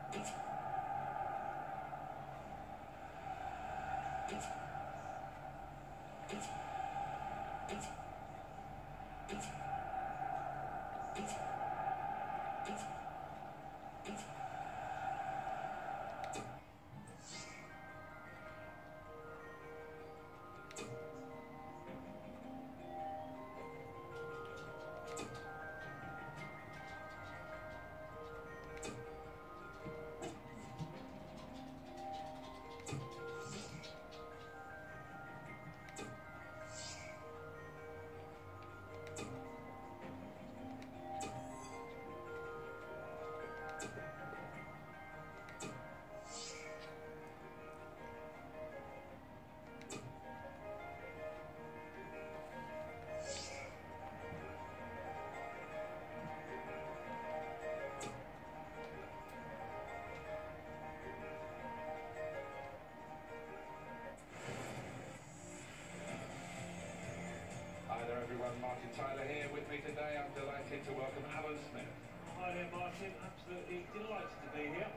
Hi there everyone, Martin Tyler here with me today. I'm delighted to welcome Alan Smith. Hi there Martin, absolutely delighted to be here.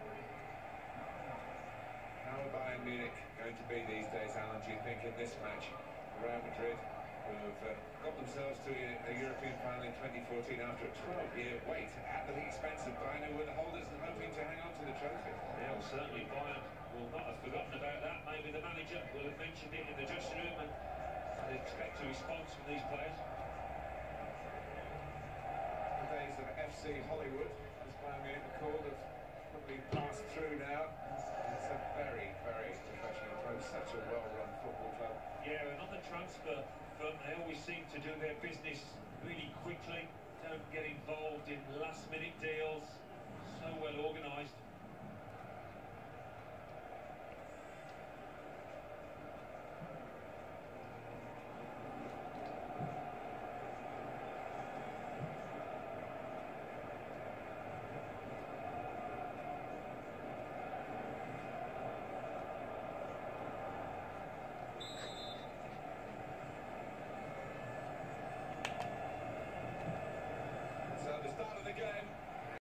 How are Bayern Munich going to be these days, Alan, do you think, in this match? Real Madrid, who have got themselves to a European final in 2014 after a 12-year wait at the expense of Bayern, who were the holders and hoping to hang on to the trophy. Yeah, well, certainly Bayern will not have forgotten about that. Maybe the manager will have mentioned it in the dressing room, and I expect a response from these players. The days of FC Hollywood, as Bayern Munich are called, have probably passed through now. It's a very, very professional club, such a well-run football club. Yeah, and on the transfer front, they always seem to do their business really quickly, don't get involved in last-minute deals, so well organised.